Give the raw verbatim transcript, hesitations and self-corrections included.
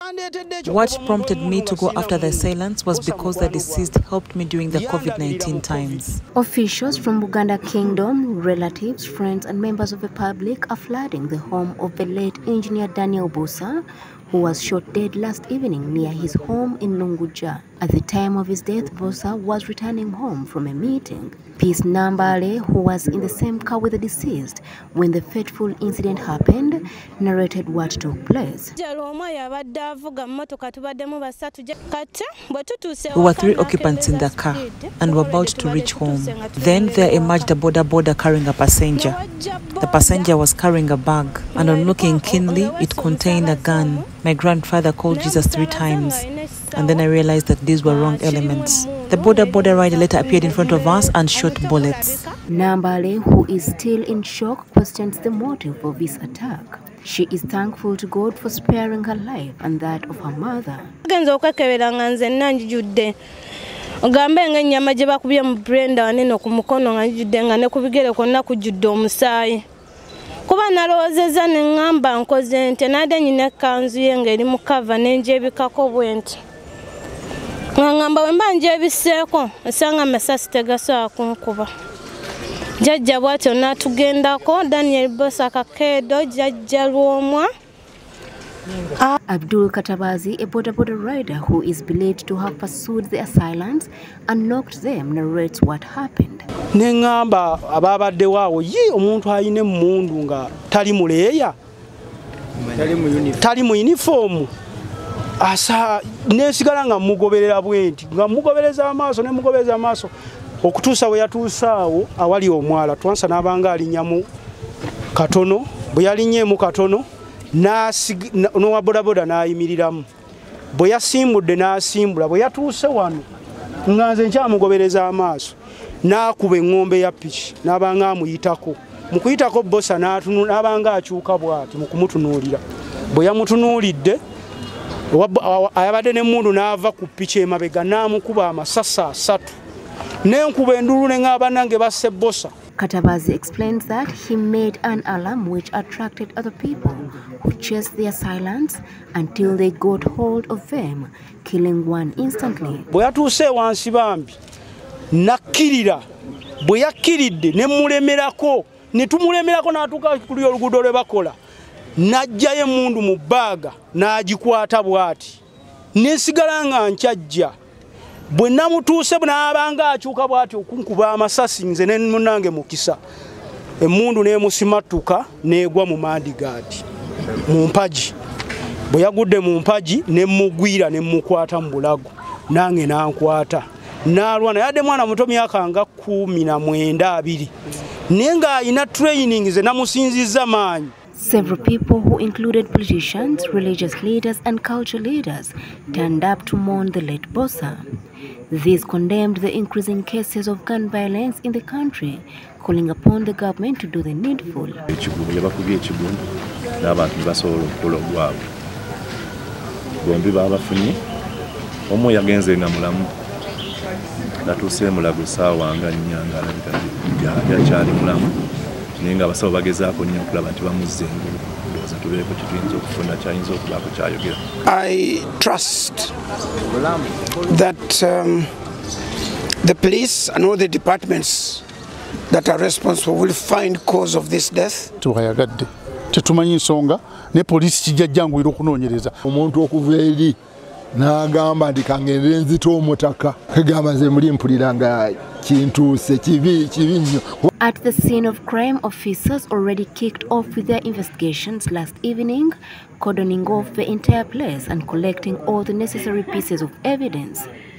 What prompted me to go after the assailants was because the deceased helped me during the COVID nineteen times. Officials from Buganda Kingdom, relatives, friends and members of the public are flooding the home of the late engineer Daniel Bosa, who was shot dead last evening near his home in Lunguja. At the time of his death, Bosa was returning home from a meeting. Peace Nambale, who was in the same car with the deceased when the fateful incident happened, narrated what took place. We were three occupants in the car and were about to reach home. Then there emerged a border border carrying a passenger. The passenger was carrying a bag, and on looking keenly, it contained a gun. My grandfather called Jesus three times, and then I realized that these were wrong elements. The border border rider later appeared in front of us and shot bullets. Nambale, who is still in shock, questions the motive of this attack. She is thankful to God for sparing her life and that of her mother. Ogambe nga nyama gye bakubye mu blender waneno ku mukono nga jjudde nga ne kubigere konna kujjudde omusaayi. Kuba nalowoozezza ne ŋŋamba nkoze nte nadde nyina ekkanzu ye ng'eri mu kava n'enjebikako bwenti. Nga ŋŋamba bwe mba njebisseeko osanga amasasi tegasobola kunkuba. Jjajja bw'atyo n'atugendako Daniel Bosa Kakeedo jjajja Lwomwa. Abdul Katabazi, a border border rider who is believed to have pursued the assailants and knocked them, narrates what happened. Nengamba ababadde waawo ye omuntu ayine mundu nga tali muleya tali mu uniform asa nesigala nga mugoberera bwenti nga mugobereza amaaso ne mugobereza amaaso okutuusa we yatuusaawo awali omwala twansa n'abanga alinyamu katono bwe yalinyeemu katono n'owa bodaboda n'ayimiriramu bwe yasimbudde n'asimbula bwe yatuuse wano nga nze nkyamugobereza amaaso n'akuba eŋŋombe ya piki n'abanga amuyitako mu kuyitako Bosa n'abanga akyuka bw'ati mu kumutunuulira bwe yamutunuulidde ayabadde n'emmundu n'ava ku piki emabega n'amukuba amasasi asatu n'enkuba endulu ne ŋŋamba nange basse Bosa. Katabazi explains that he made an alarm which attracted other people who chased the assailants until they got hold of them, killing one instantly. Bwe yatuuse wansi bambi nakkirira bwe yakkiridde ne mulemerako ne tumulemerako n'atuuka ku oluguudo lwe bakola n'aggyayo emmundu mu bbaaga n'agikwata bw'ati n'esigala nga nkyajja bwe namutuuse n'abanga akyuka bw'ati okunkuba amasasi nze ne munnange Mukisa emmundu n'emusimattuka n'egwa mu mandigaadi mu mpagi bwe yagudde mu mpagi ne mugwira ne mukwata mu bulago nange nankwata n'alwana yadde mwana muto myaka nga kumi na mwenda abiri naye ng'ayina training ze namusinzizza maanyi. Several people who included politicians, religious leaders and cultural leaders turned up to mourn the late Bosa. These condemned the increasing cases of gun violence in the country, calling upon the government to do the needful. Ninga basawo bagezaako nnyo okulaba nti bamuzza engulu ndowooza tubeeko kituyinza okufuna kyayinza okubaako kyayogera. I trust that um, the police and all the departments that are responsible will find cause of this death. Tuhayagadde tetumanyi nsonga ne poliisi kijajjanguyira okunoonyereza omuntu okuva eri n'agamba nti kangende nzita omutaka kagamba nze muli mpulira nga kintuuse kibi kibi nnyo. At the scene of crime, officers already kicked off with their investigations last evening, cordoning off the entire place and collecting all the necessary pieces of evidence.